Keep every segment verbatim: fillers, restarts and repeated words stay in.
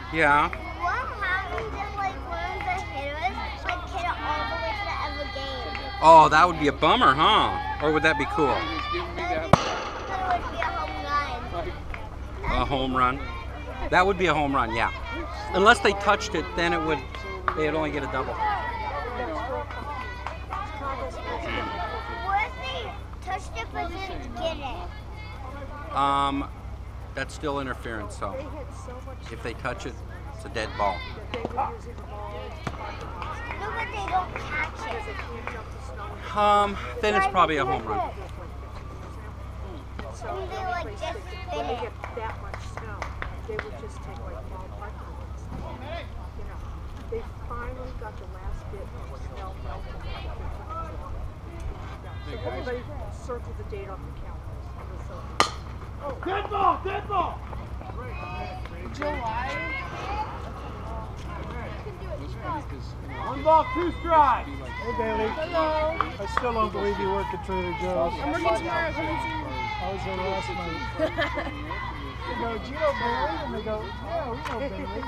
Yeah. What happens if like one of the hitters like hit it all the way to the end of the game? Oh, that would be a bummer, huh? Or would that be cool? Then it would be a home run. A home run? That would be a home run, yeah. Unless they touched it, then it would. They would only get a double. What if they touched it but didn't get it? Um, that's still interference. So if they touch it, it's a dead ball. No, but they don't catch it. Um, then it's probably a home run. And they like just spin it. That much snow, they would just take like small parking lots. You know, they finally got the last bit of snow melted. So everybody circled the date on the calendar. Oh, dead ball, dead ball. July. One ball, two strikes. Hey Bailey. Hello. I still don't believe you work at Trader Joe's. I'm working tomorrow. Come and see me. I was there last night. They go, do you know Bailey? And they go, yeah, we know Bailey.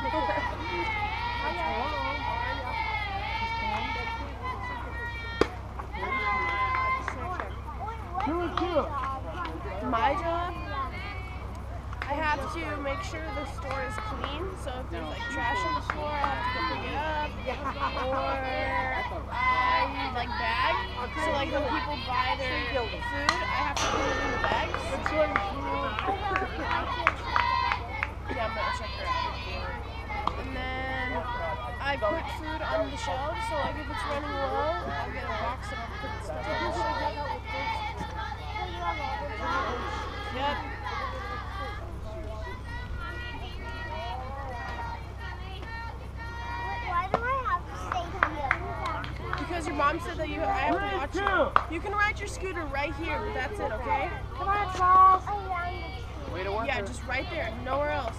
Two and two. My job, I have to make sure the store is clean. So if there's like trash on the floor, I have to go pick it up. Or I need like bags. So like when people buy their food, I have to put it in the bags. Yeah, I'm gonna check her out. And then I put food on the shelves. So like if it's running low, I'll get a box and I'll put stuff on the shelf. Yep. Why do I have to stay here? Because your mom said that you I have to watch you. You can ride your scooter right here, but that's it, okay? Come on, Charles. Way to work. Yeah, just right there, nowhere else.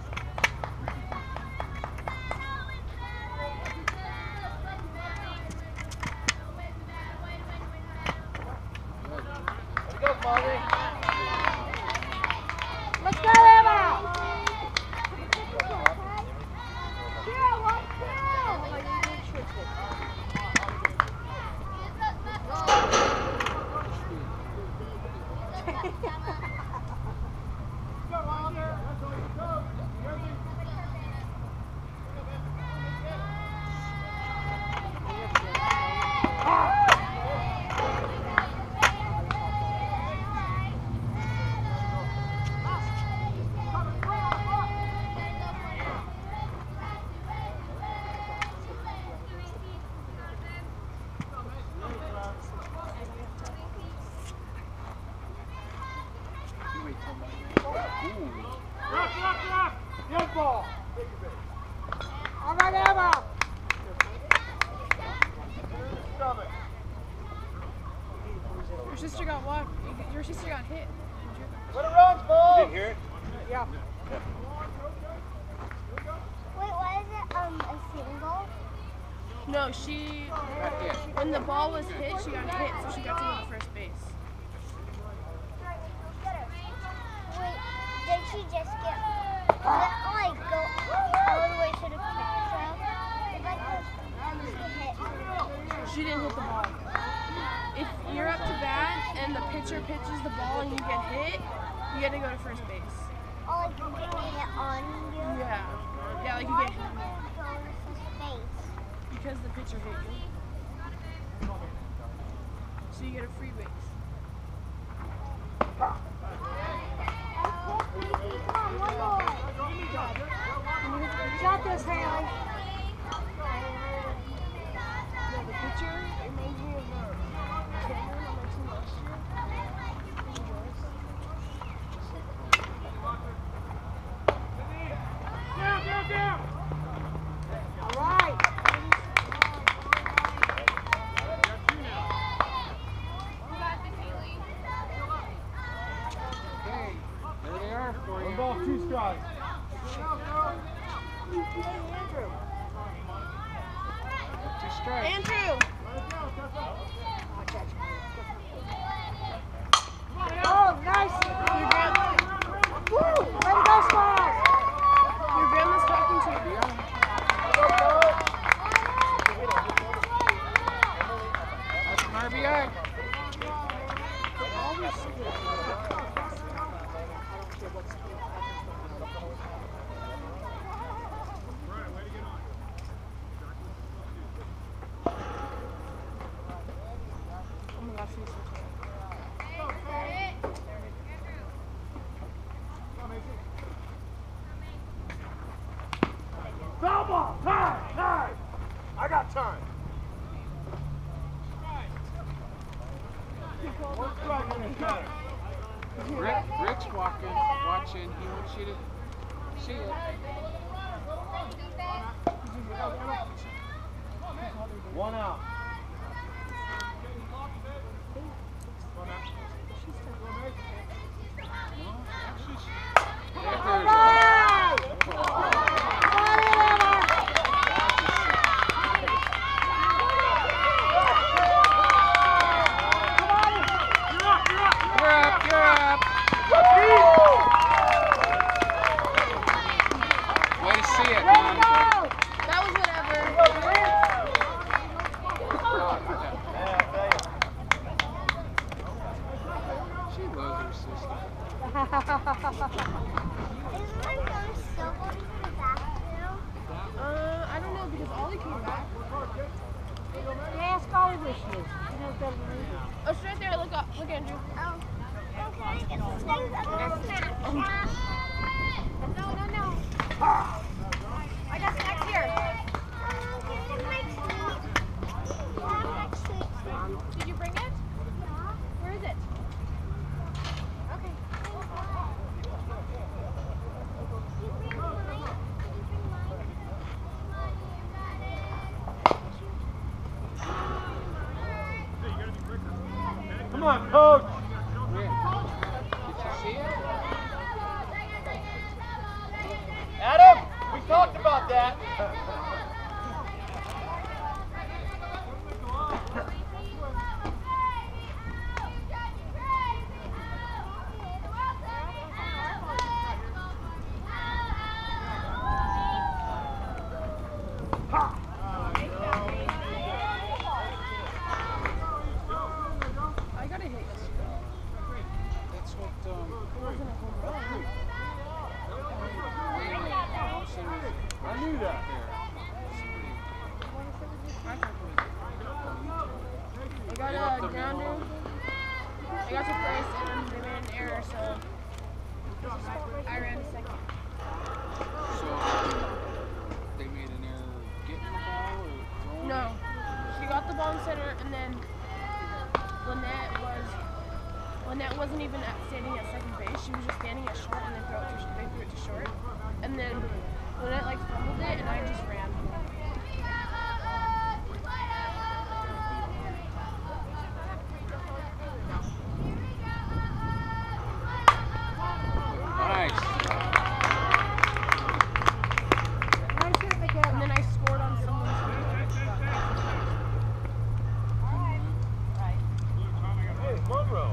Let's go, Molly. Let's go, Emma. Dead ball. All right, Emma. Your sister got what? Your sister got hit. Let it run, ball. Did you hear it? Yeah. Wait, what is it? Um, a single? No, she, when the ball was hit, she got hit, so she got to go to first base. Wait, did she just get, did it like go all the way to the picture? Did like she hit? She didn't hit the ball. If you're up to bat and the pitcher pitches the ball and you get hit, you get to go to first base. Or like you get hit on you? Yeah. Yeah, like you Why get can't you go to space? because the pitcher hit you. So you get a free base. Come on, one more. You got this, Haley. Yeah, the pitcher, it made me a Cameron on my team last year. Down, down, down. All right. Okay, there they are for One you. ball, two strikes. Two strikes. Andrew! Let it go, Tessa. Foul ball! Time! Time! I got time! One strike in this matter. Rick, Rick's walking, watching. He wants you to see it. One out. Oh, it's right there. Look up. Look, Andrew. Oh. Okay. It's things up there. No, no, no. I got snacks here. Did you bring it? Where is it? Okay. Come on, coach! Rick, did you see it? Adam, we talked about that. That's what, um, I knew that. I got a grounder. I got to first and they made an error, so I ran second. So, they made an error getting the ball or throwing No. it? She got the ball in center, and then Lynette was Lynette wasn't even at, standing at second base. She was just standing at short, and they threw it to they threw it to short. And then Lynette like fumbled it, and I just ran. Nice. And then I scored on someone's field. Hey, Monroe.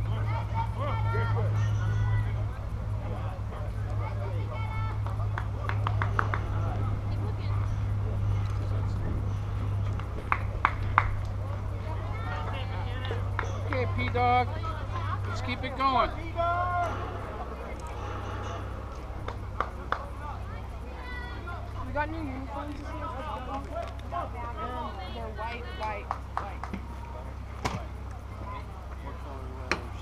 Okay, P-Dog. Let's keep it going. We got new uniforms this year. And they're white, white, white. What color letters?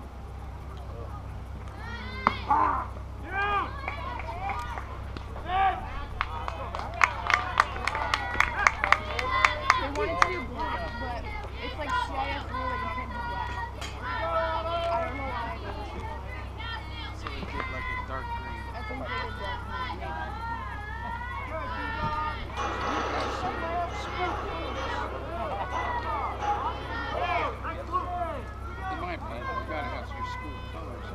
They wanted to do black, but it's like C I S rule that you can't do black. I don't know why they did So they did like a dark green. I think they did black. In my opinion, you gotta have your school colors.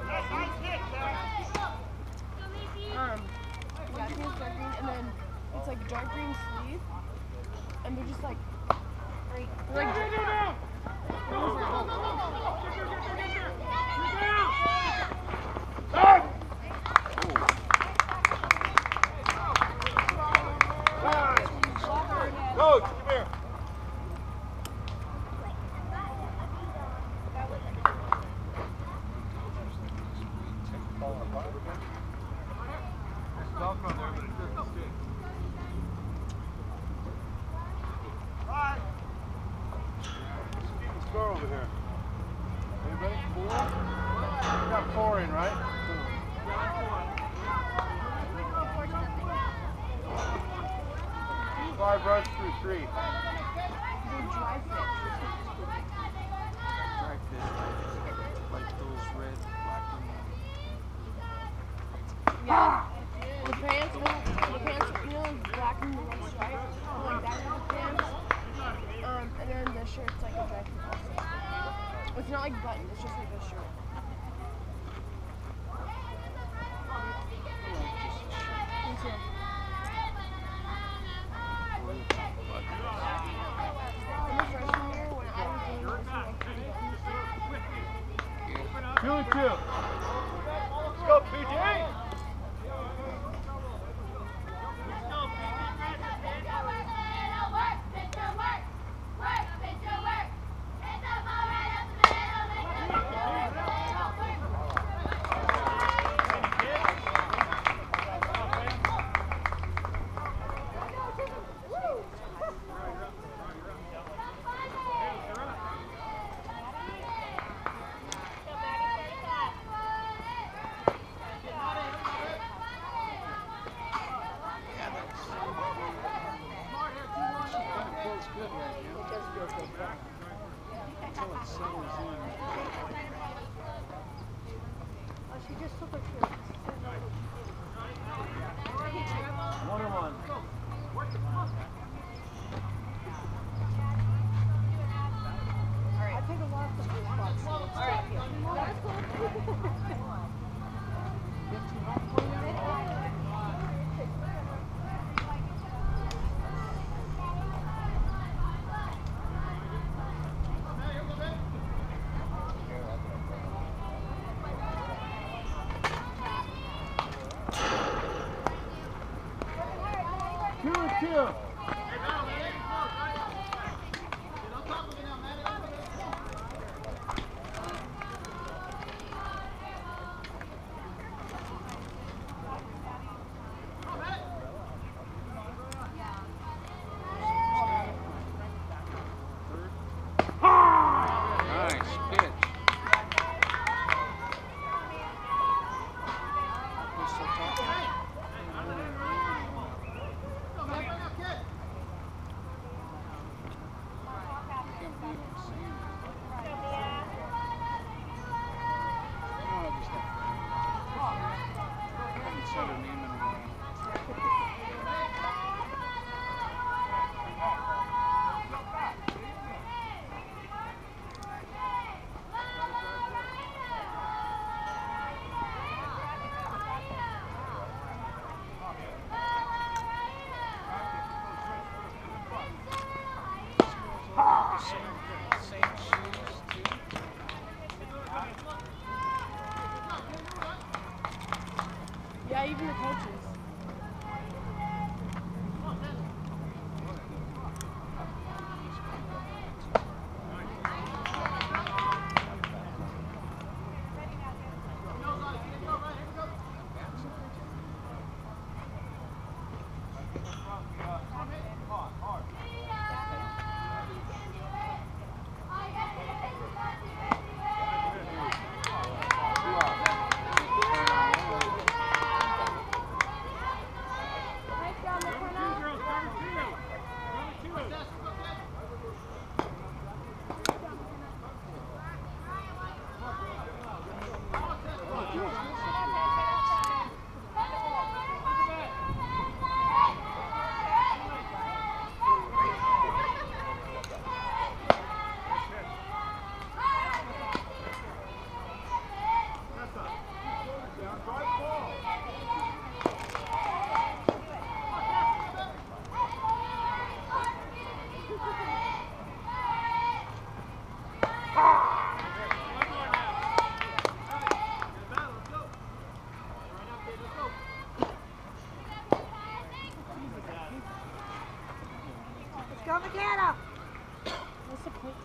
Um, yeah, I think it's dark green, and then it's like dark green sleeve, and they're just like, they're like, Coach, come here. Score over here. Anybody? Four? Five rush through three. They dry fit. Dry fit. Like those red, black, and Yeah. The pants, the pants, you know, those black and white stripes, like that kind of pants. Um, and then the shirt's like a dry fit also. It's not like buttoned, it's just like a shirt. Me too. In the freshman year, when I was doing this, like, pretty buttons. Two and two. Let's go, P J. One and one. I take a lot of the spots. All right. Two and two. nice pitch. What's so tough? Same shoes, too. Yeah, even the coaches. Go, McKenna! What's the point?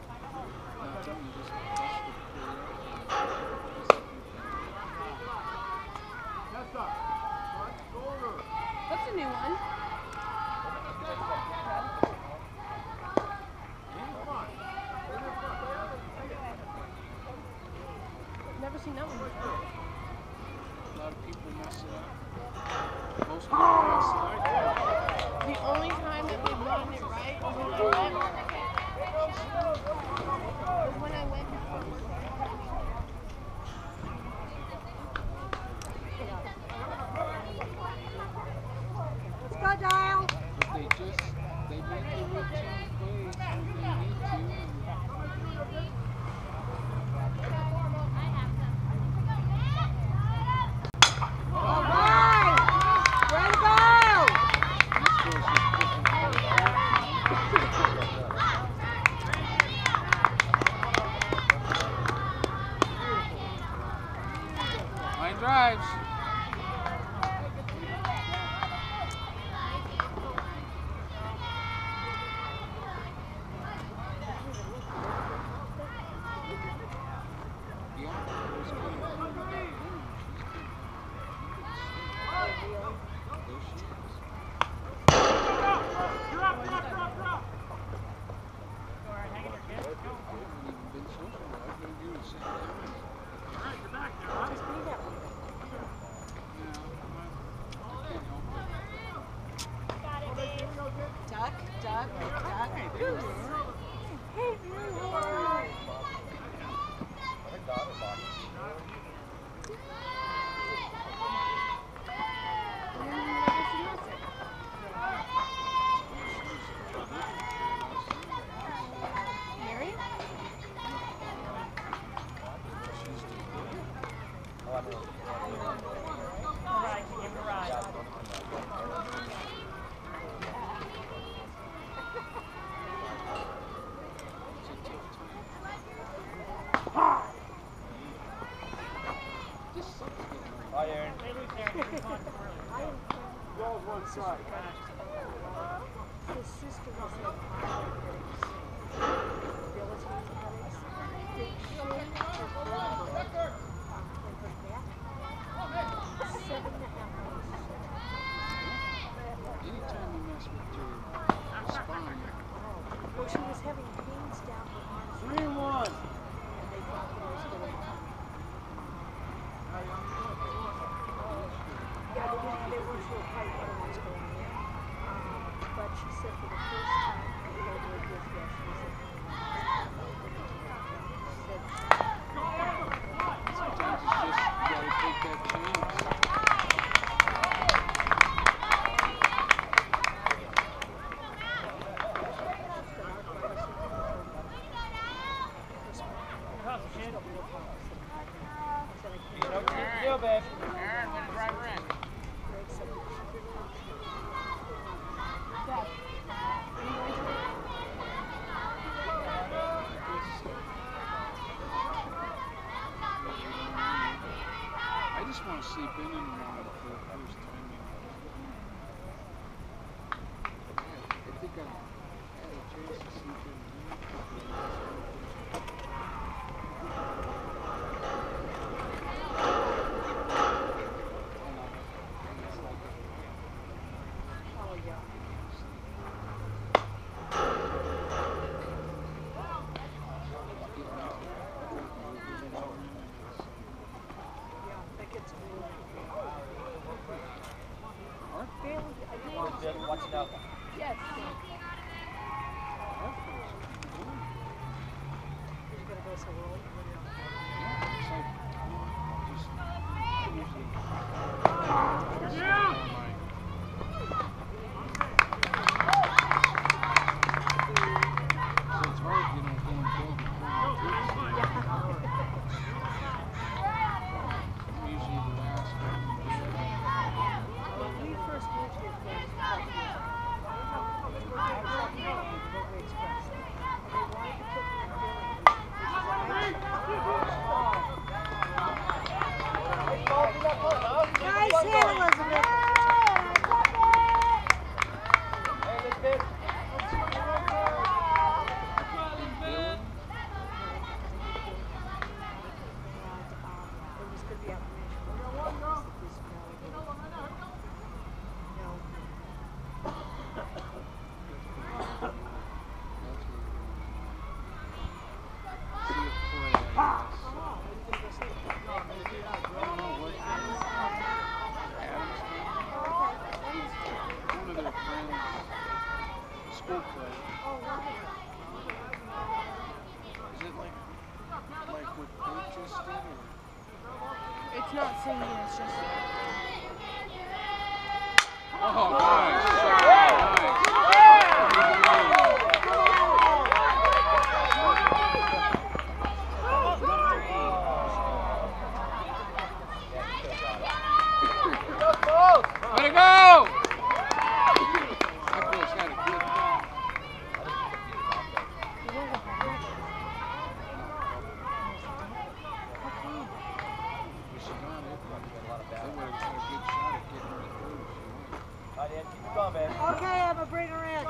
That's a new one. Never seen that one before. A lot of people mess it up. Most people mess it up. The only time that Line drives. Duck, duck, duck. His sister was in headaches, debilitating headaches. They showed her over um, in her back. Seven and a half hours. Anytime you mess with your spine. Well, she was having pains down her arms. Three and one. And they thought it was going to Yeah, they, didn't, they weren't sure quite what was going on. Um, but she said for the first time, I told her this yesterday, she said, Sometimes it's just, you gotta take that chance. Deal, babe. I just want to sleep in in the morning for the first time. I think I had a chance to sleep in. oh yeah. Yeah, that gets really Bailey, I do want to Watch it out. Yes. You're gonna go so early? When we first moved here, folks, I was working at Roadway Express, and they wanted to put me in Billings, Nice hit, Elizabeth. It's not singing, it's just. Oh, nice. Nice. Okay, Emma, bring her in.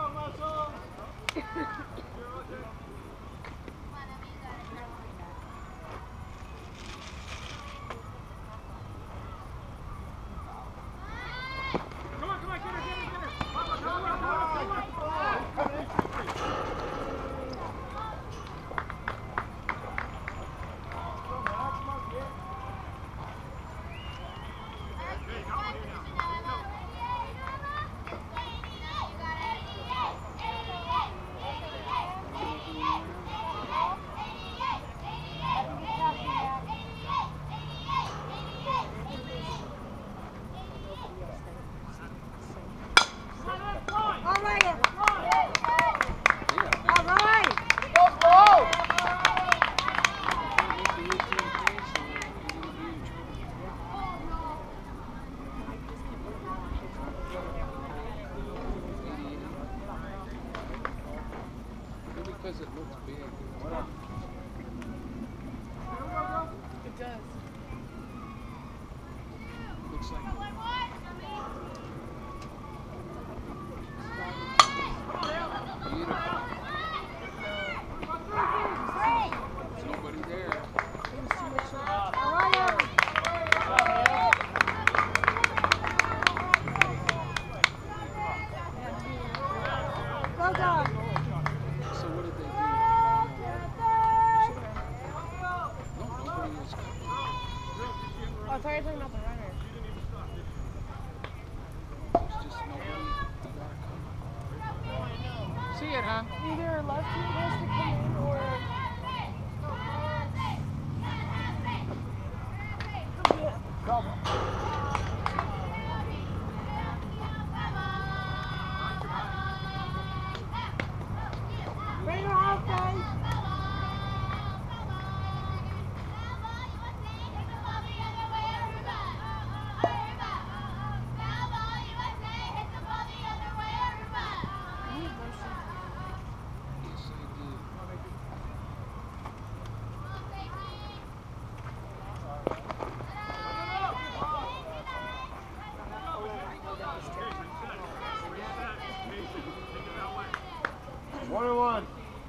Because it looks big. It does. Looks like there's nobody there. Well done. So what did they do? No, nobody was coming. Oh, I thought you were talking about the runner. There's just nobody that come. See it, huh? Either lefty has to come in or. Bring her out, guys. Yes, I did. One and one.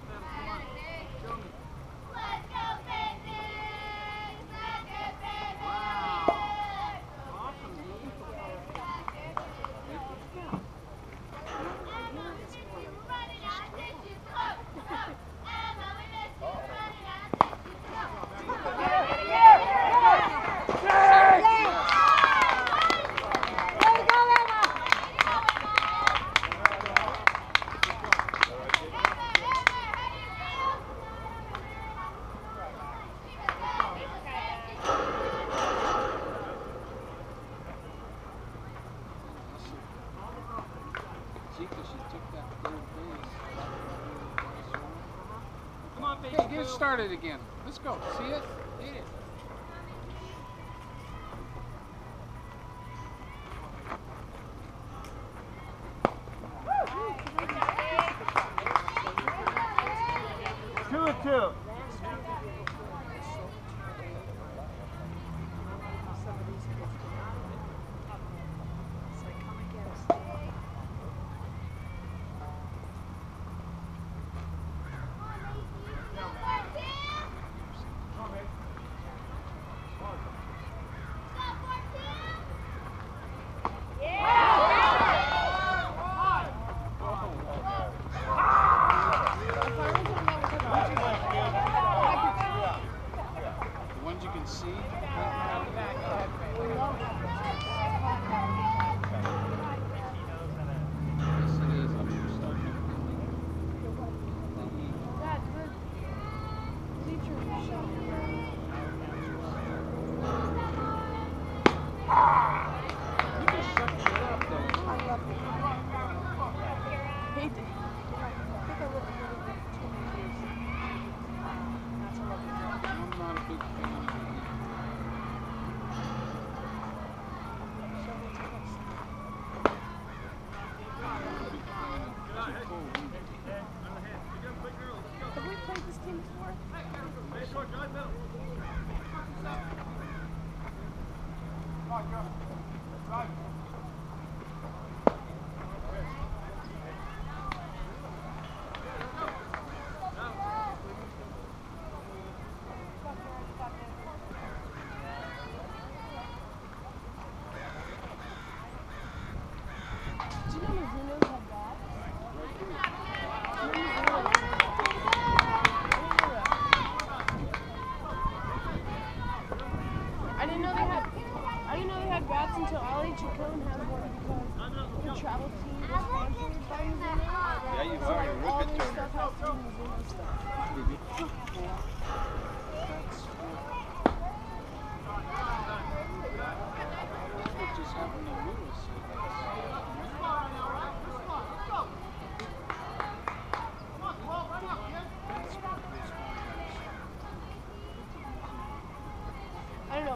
See, 'cause she took that third base. Come on, baby. Hey, get it started again. Let's go. See it? Hit it. Two and two. The ones you can see. Yes, it is. I'm starting to That good. Teachers are showing. You just sucked it up, though. Hate to. I think I looked a little bit too many years. Not so much. I'm not a big fan of it. Several times. I'm not a big fan of too cold. Have we played this team before?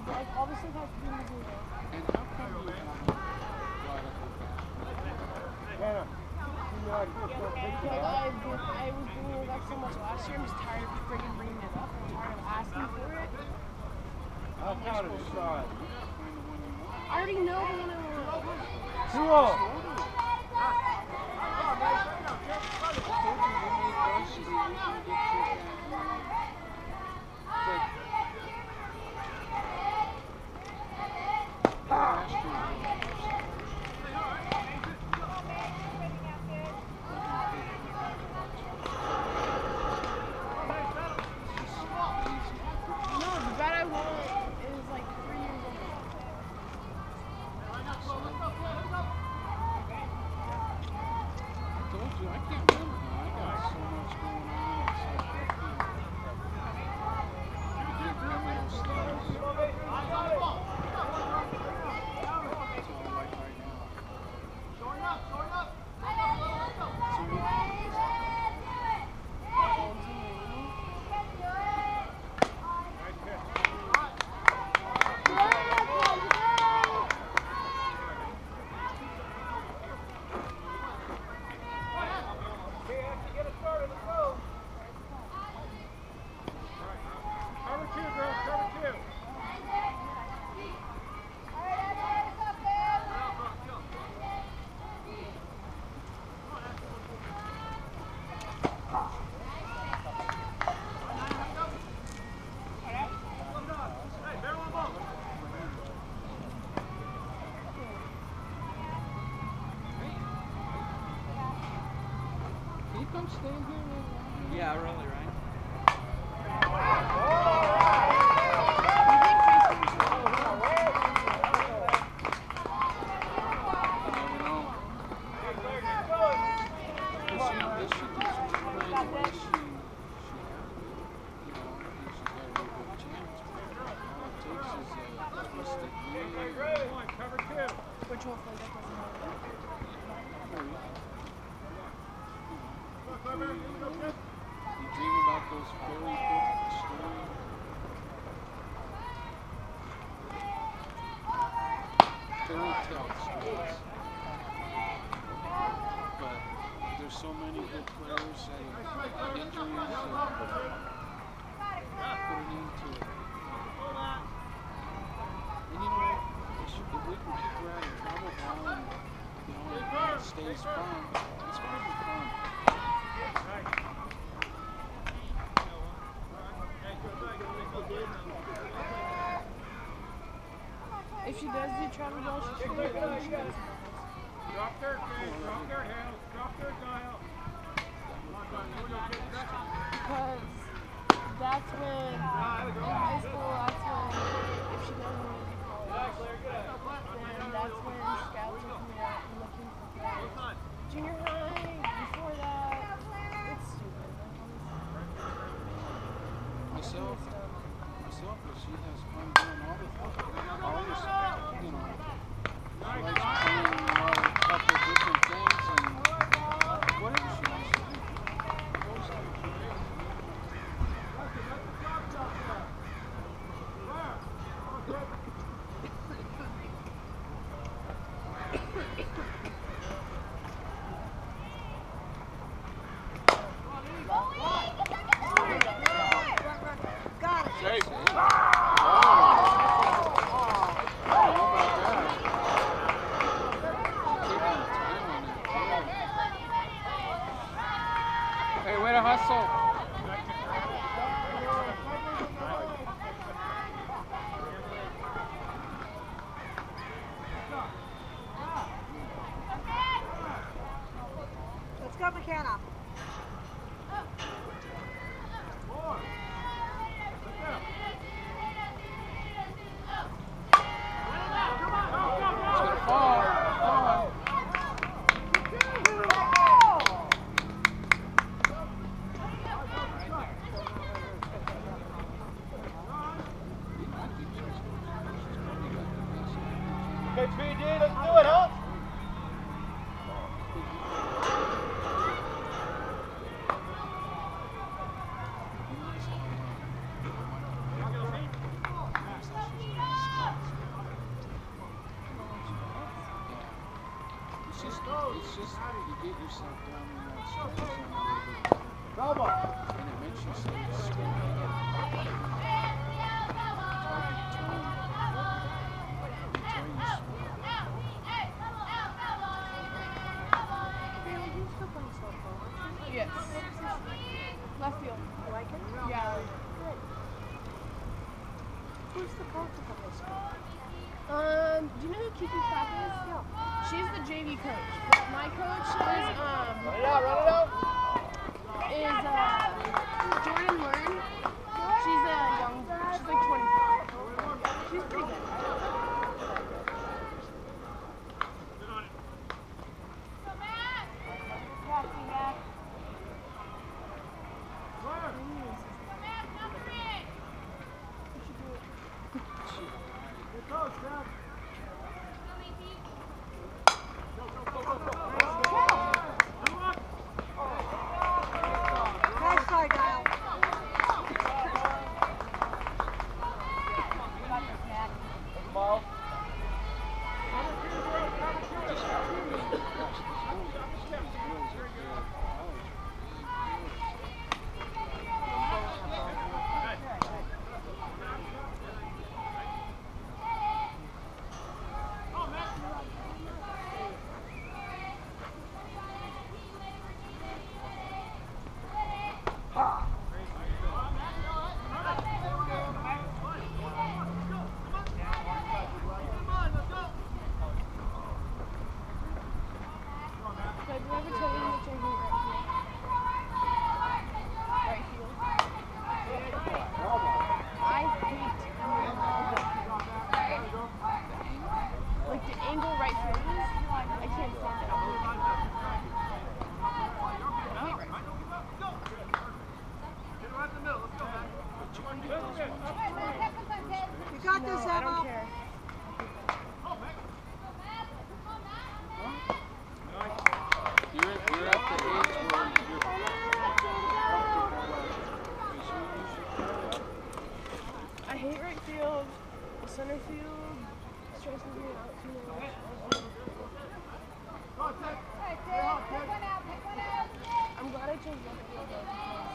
like all this stuff has to be in the video. And how come you haven't brought up the basketball? Hannah, you know, I feel so picture Because that. I, did, I was bringing it up so much last year, I'm just tired of friggin' bringing it up. I'm tired of asking for it. How proud of the shot. I already know the one I want. Two all. No, the bet I want is like three years old. I told you, I can't remember now. I got so much going on. It's like, I can't, I can't remember those things. That's all like right now. So we- Cover two, girls, cover two. Can you come stand here? Yeah, really, right? Cover two. Which hopefully that doesn't happen. You dream about those fairy book stories. Fairy tale stories. But there's so many good players that have injuries and put an end to it. And you know, if we can keep her out of trouble now and, you know, it stays fun, it's going to be fun. If she does do travel ball, she should do travel ball. Drop their face, drop their hands, drop their dial. Because that's when, in high school, that's when, if she doesn't want to do college, then that's when scouts are coming out and looking for players. Junior high, before that, it's stupid. Myself, myself, but she has fun doing all the all this, you know, she likes playing a lot of couple different things and whatever she wants to do. Those things. Hey, way to hustle. Let's go, McKenna. It's gonna fall. Fall. Okay, P D, let's do it, huh? it's just you get yourself down in that strike zone a little bit better. And it makes you so scared. Yes. Left field. You like it? Yeah. Good. Who's the coach of the high school? Um, do you know who Kiki Clapp is? No. She's the J V coach. But my coach is um Run it out, run it out. is uh Jordan Learn. She's a young she's like twenty-four. She's pretty good. Nice try, Kyle. Miles. Did I ever tell you which I hate right field? Right field. I hate like the angle right field is. I can't stand it. I hate right field. You got this, No, I don't Emma. care. You're, you're at the age where you're I hate right field. The center field stresses me out too much. I'm glad I chose left field though.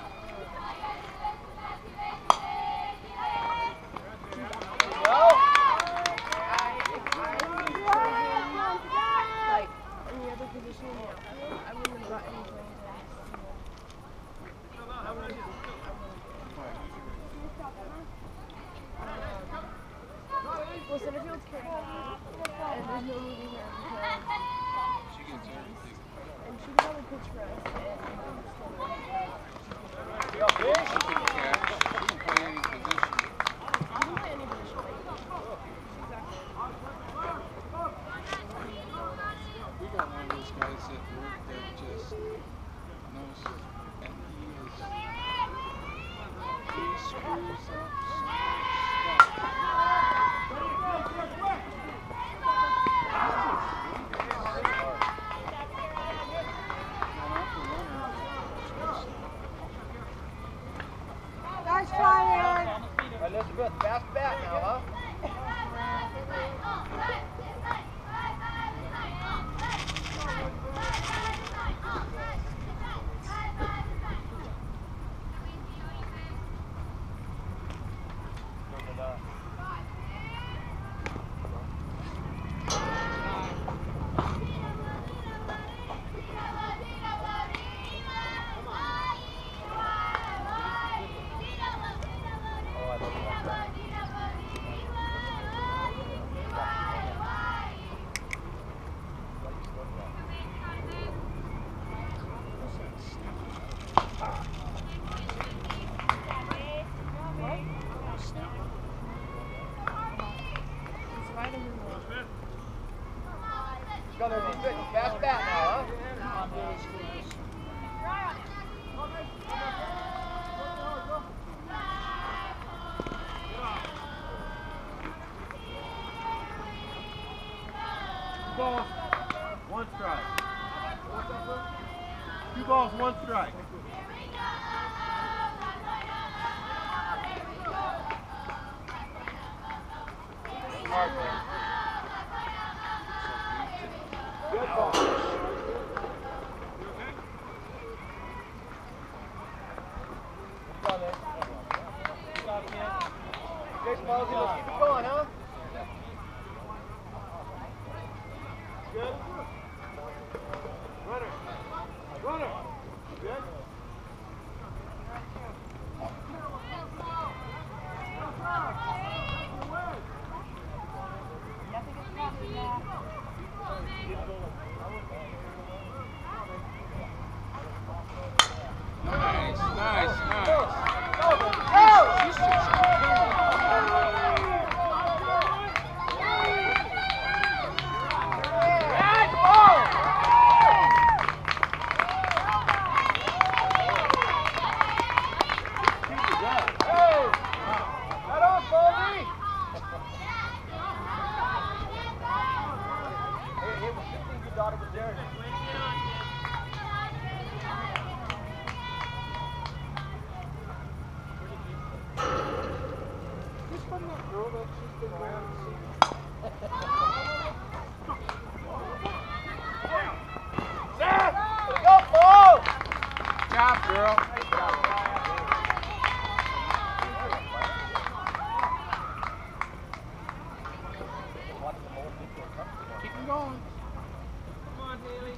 Like any other position in the outfield, I wouldn't have gotten any playing time. Well, center field's carrying on, and there's no moving her because she gets everything. and she can probably pitch for us. And She can catch. She can play any position. she can play any position. Like, We got one of those guys at work that just knows, and he is, he screws up so much Nice try, Aaron. Elizabeth, fast bat now, huh? it's vitamin one. Go there, Elizabeth. Fast bat now, huh? Two balls, one strike. Two balls, one strike. Good ball. Mosey. Let's keep it going, huh? Good. Runner. Runner. Good. Nice, nice, nice. Job, girl. Keep him going. Come on, Haley.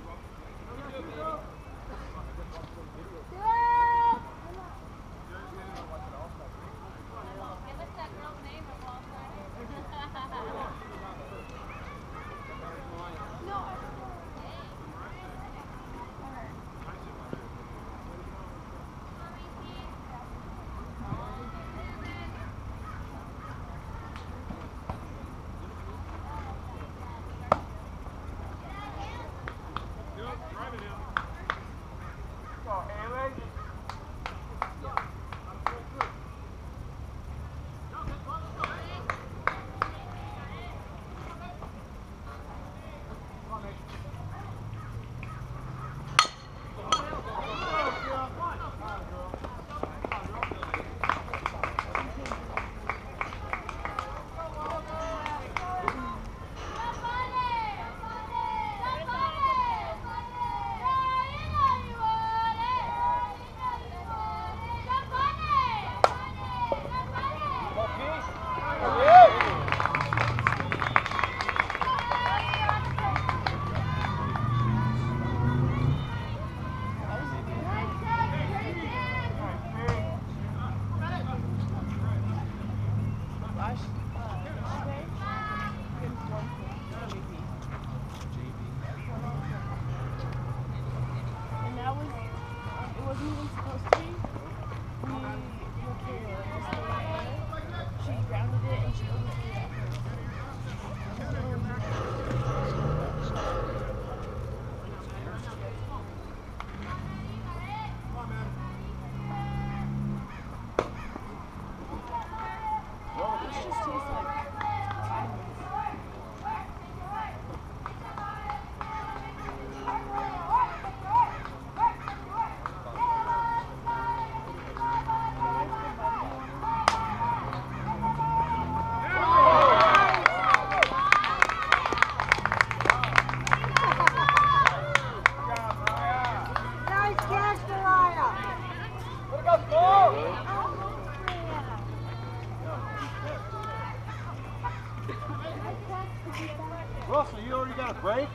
Russell, you already got a break?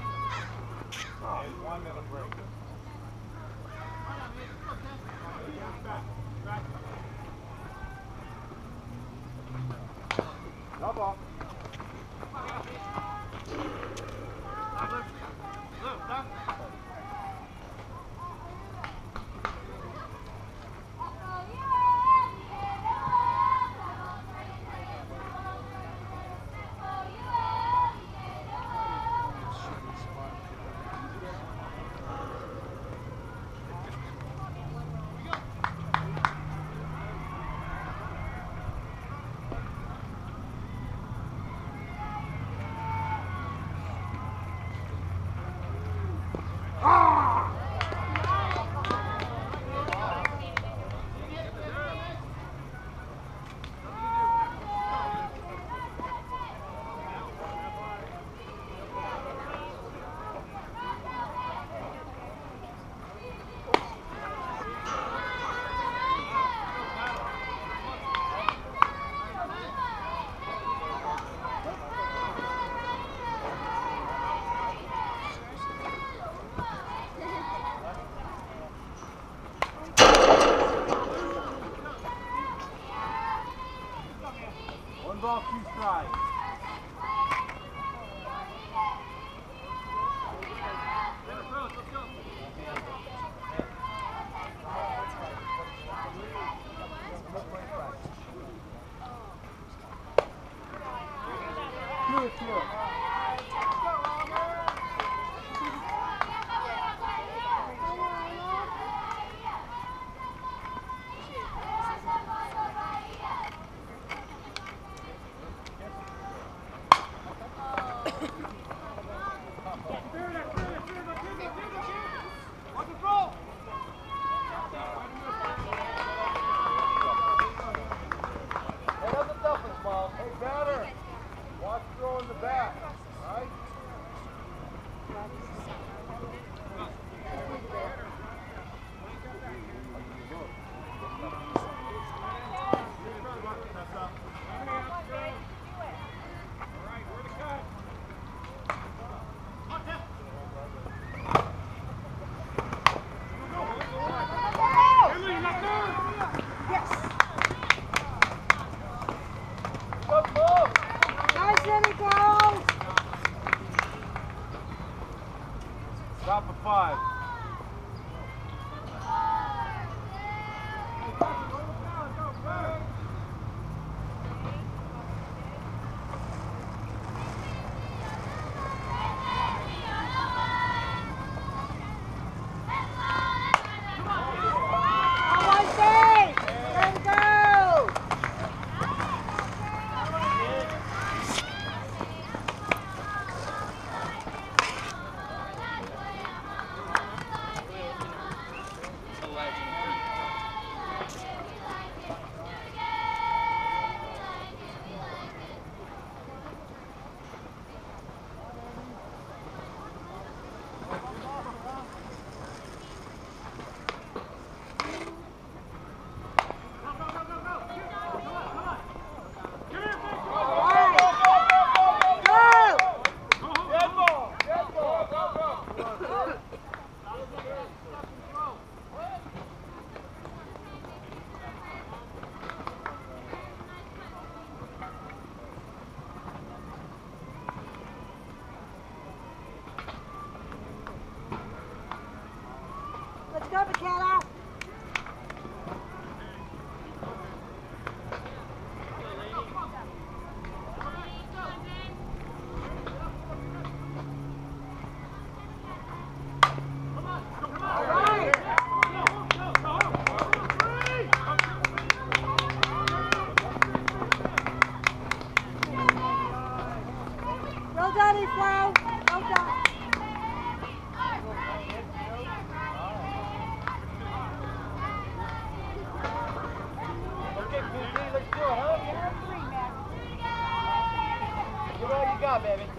Oh, one minute break. No ball. agree with you. Hey, that's a tough one, Smalls. Hey, batter. Watch throw in the back, right? Good move. Nice inning, girls. Stop at five. Come on, Dave. Let it go. Let's go, McKenna. Well done, Flo. Well done. Okay, P G, let's do it, huh? Give it all you got, baby.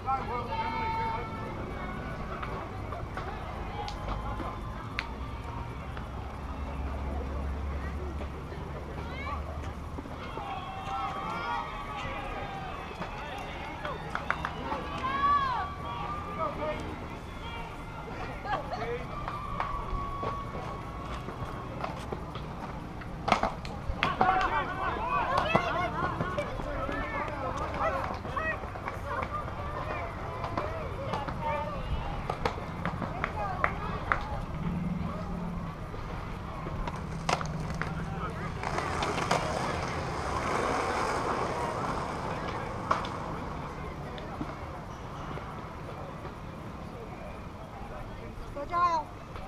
Go, Giles.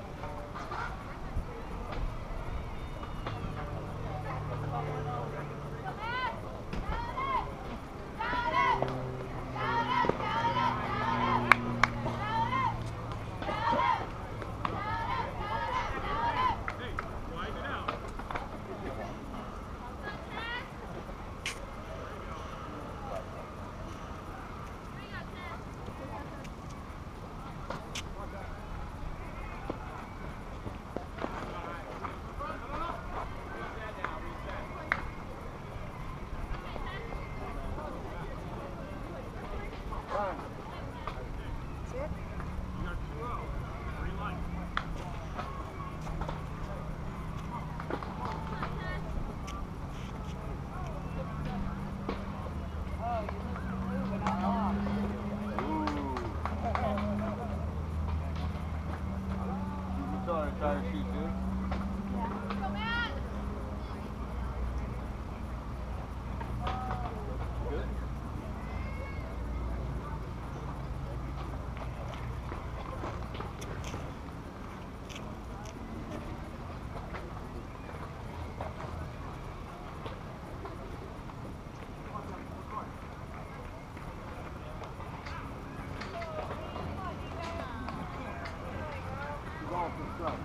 Tire shoot, dude. Good. strike.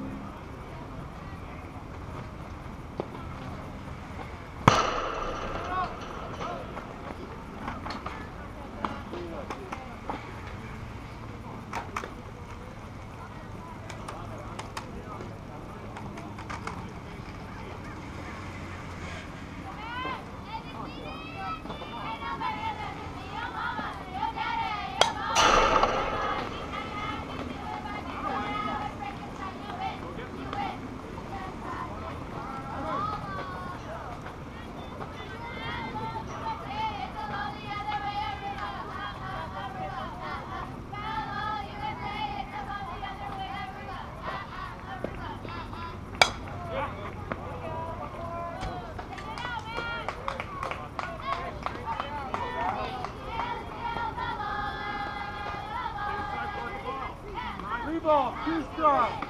Three ball, two strike.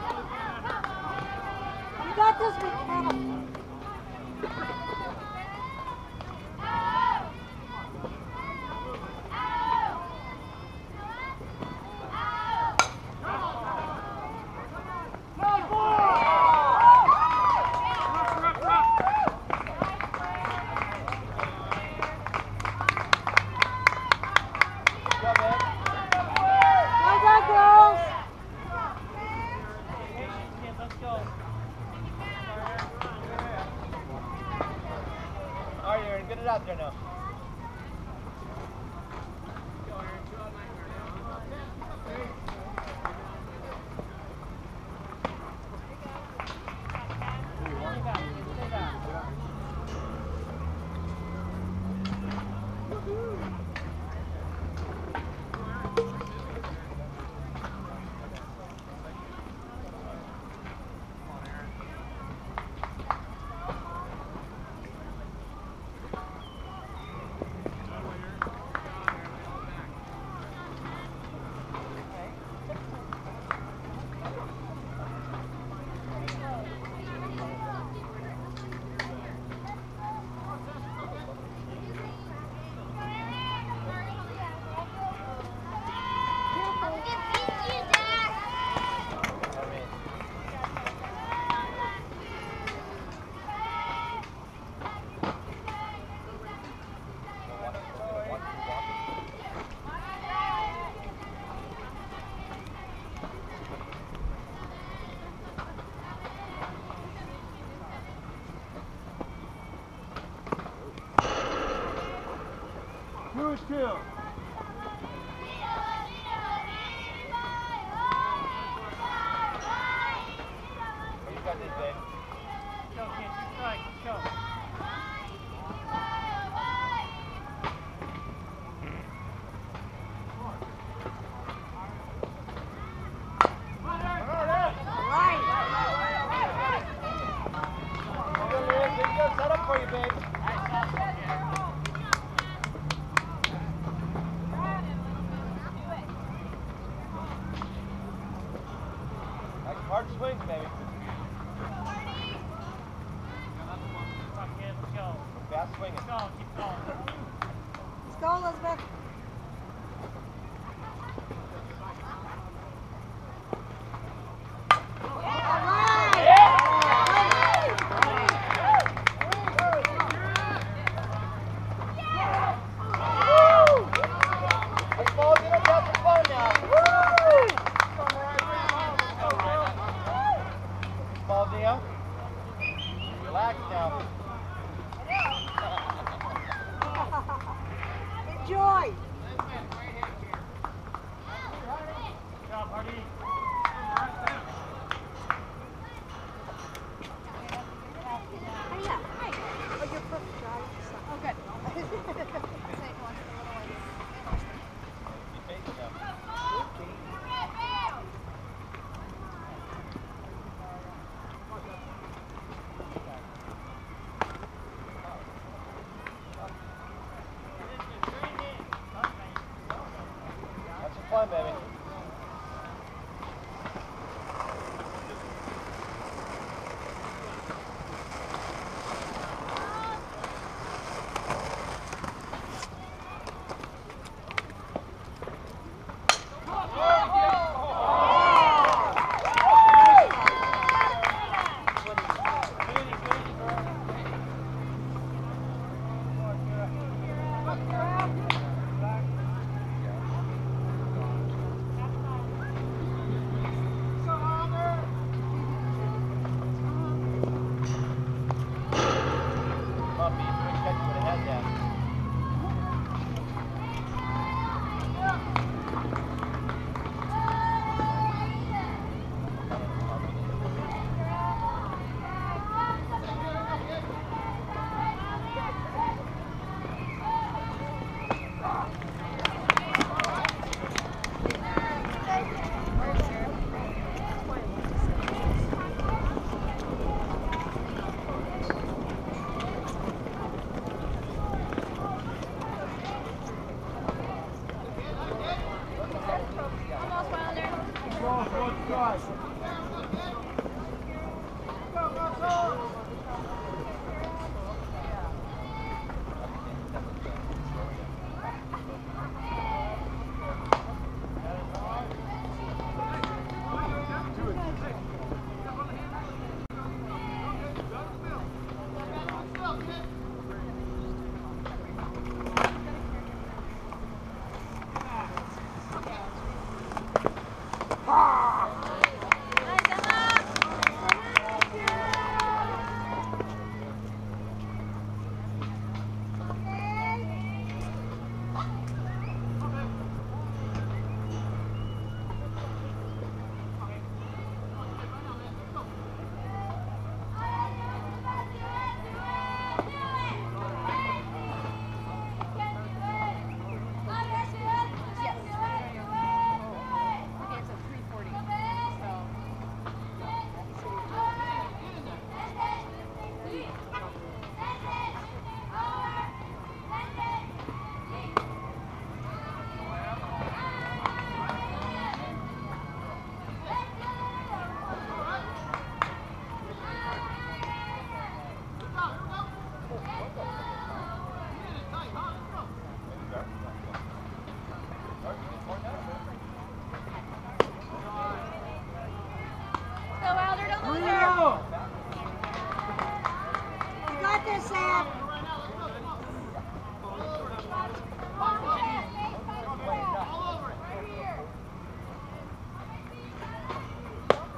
You got this, McKenna. Get it out there now. Two is two. You got this, babe. Go, kid. You strike. Go. Set up for you, babe. Hard swings, baby. Come on, kid. Let's go. Fast swinging. Let's go. Keep going. Let's go, Elizabeth. Relax now. Enjoy. Good job, Hardy. Hiya. Hi. Oh, you're perfect, John. Oh, good. Good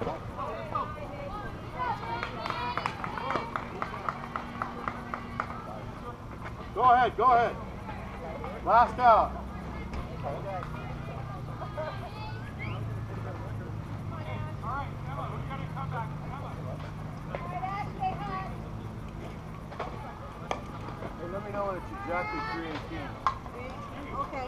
Go ahead, go ahead. Last out. Hey, let me know when it's exactly three eighteen. Okay.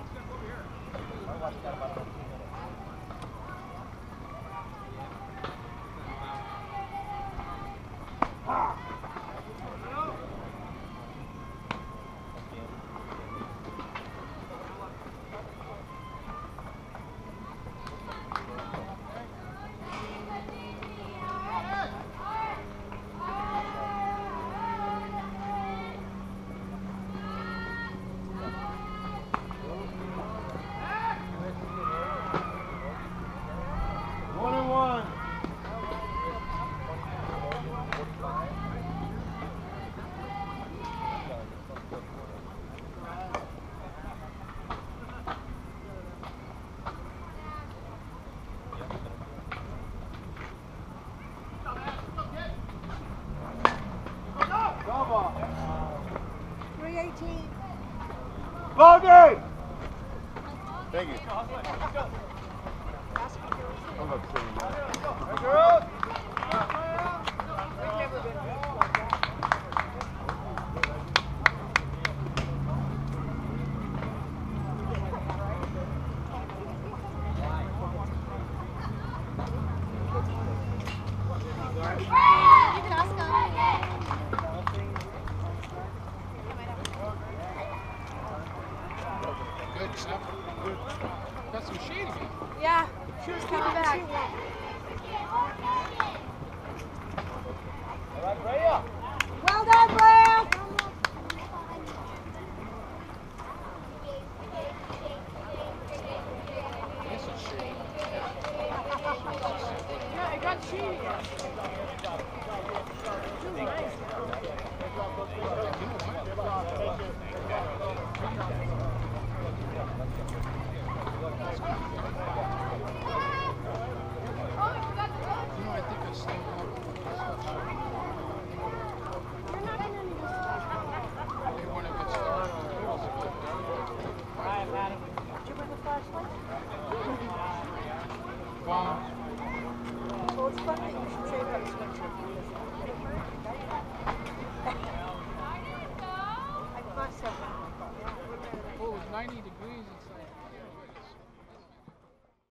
One and one. three eighteen. Ball game! Thank you. I'm not saying that. Hey, girls! You can ask them. Good, Sam. Good. Got some shade again. Yeah, she was coming back. Well done, Brea. This is shade. Yeah, it got shady. You know, I think I still have Hey, when it gets dark, it was a good Did you bring a flashlight? Bomb. Well, it's funny that you should say that sweatshirt. I must have. Oh, it was ninety degrees inside.